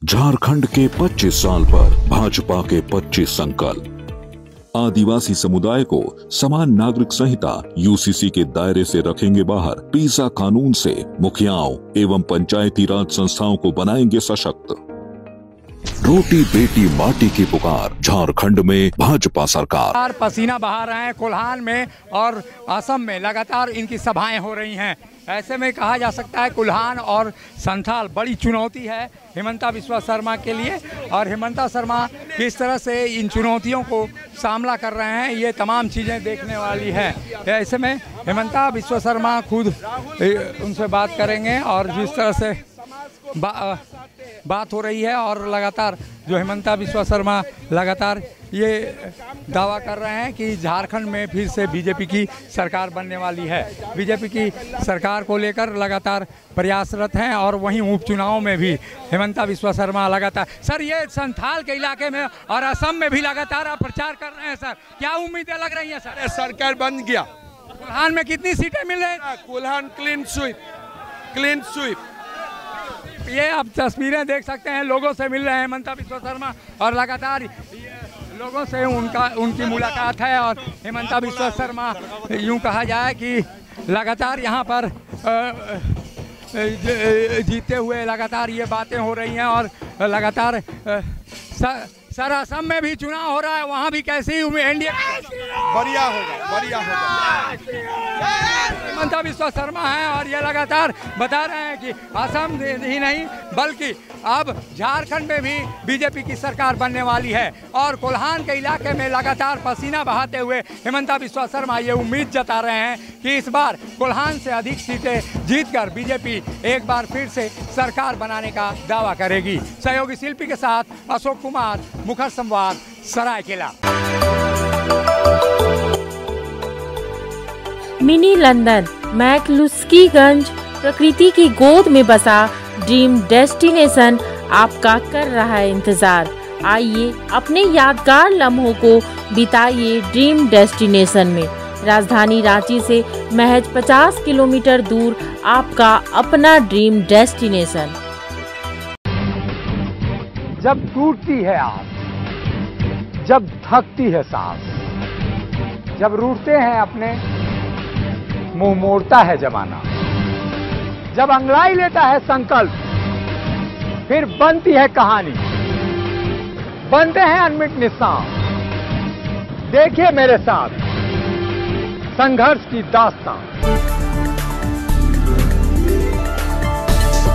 झारखंड के 25 साल पर भाजपा के 25 संकल्प। आदिवासी समुदाय को समान नागरिक संहिता यूसीसी के दायरे से रखेंगे बाहर। पीसा कानून से मुखियाओं एवं पंचायती राज संस्थाओं को बनाएंगे सशक्त। रोटी बेटी माटी की पुकार, झारखंड में भाजपा सरकार। पसीना बहा रहे हैं कोल्हान में और असम में लगातार इनकी सभाएं हो रही हैं। ऐसे में कहा जा सकता है कोल्हान और संथाल बड़ी चुनौती है हिमंता बिस्वा शर्मा के लिए। और हिमंता शर्मा किस तरह से इन चुनौतियों को सामना कर रहे हैं, ये तमाम चीज़ें देखने वाली हैं। ऐसे में हिमंता बिस्वा शर्मा खुद उनसे बात करेंगे और जिस तरह से बात हो रही है और लगातार जो हिमंता बिस्वा शर्मा लगातार ये दावा कर रहे हैं कि झारखंड में फिर से बीजेपी की सरकार बनने वाली है। बीजेपी की सरकार को लेकर लगातार प्रयासरत हैं और वहीं उपचुनाव में भी हिमंता बिस्वा शर्मा लगातार। सर, ये संथाल के इलाके में और असम में भी लगातार आप प्रचार कर रहे हैं सर, क्या उम्मीदें लग रही हैं सर? सरकार बन गया। कोल्हान में कितनी सीटें मिल रही हैं? Kolhan clean sweep. ये आप तस्वीरें देख सकते हैं, लोगों से मिल रहे हैं हिमंता बिस्वा शर्मा और लगातार लोगों से उनकी मुलाकात है। और हिमंता बिस्वा शर्मा यूं कहा जाए कि लगातार यहाँ पर जीते हुए लगातार ये बातें हो रही हैं। और लगातार सर असम में भी चुनाव हो रहा है, वहाँ भी कैसी एनडीए बढ़िया होगा। हिमंता बिस्वा शर्मा हैं और ये लगातार बता रहे हैं कि असम ही नहीं बल्कि अब झारखंड में भी बीजेपी की सरकार बनने वाली है। और कोल्हान के इलाके में लगातार पसीना बहाते हुए हिमंता बिस्वा शर्मा ये उम्मीद जता रहे हैं कि इस बार कोल्हान से अधिक सीटें जीतकर बीजेपी एक बार फिर से सरकार बनाने का दावा करेगी। सहयोगी शिल्पी के साथ अशोक कुमार, मुखर संवाद, सरायकेला। मिनी लंदन मैक्लुस्कीगंज प्रकृति की गोद में बसा ड्रीम डेस्टिनेशन आपका कर रहा है इंतजार। आइए अपने यादगार लम्हों को बिताइए ड्रीम डेस्टिनेशन में। राजधानी रांची से महज 50 किलोमीटर दूर आपका अपना ड्रीम डेस्टिनेशन। जब टूटती है आस, जब थकती है सांस, जब रूठते हैं अपने मुंह मोड़ता है जमाना, जब अंगड़ाई लेता है संकल्प फिर बनती है कहानी, बनते हैं अनमिट निशान। देखिए मेरे साथ संघर्ष की दास्तान।